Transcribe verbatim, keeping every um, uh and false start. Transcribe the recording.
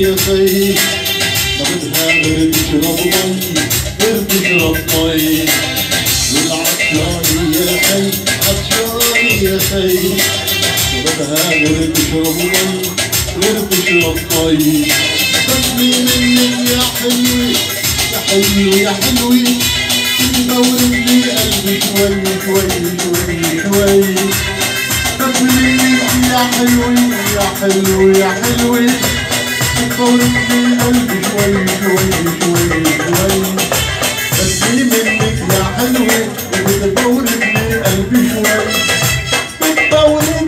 يا خي ما بدها غير تشرب مي غير تشرب مي والعطشاني يا خي عطشاني يا خي ما بدها غير تشرب مي غير تشرب مي خذني منك يا حلوة يا حلوة يا حلوة تدور لي قلبي شوي شوي شوي شوي خذني منك يا حلوة يا حلوة يا حلوة تدور لي قلبي شوي شوي شوي شوي خذني منك يا حلوة بتدور لي قلبي شوي بتدور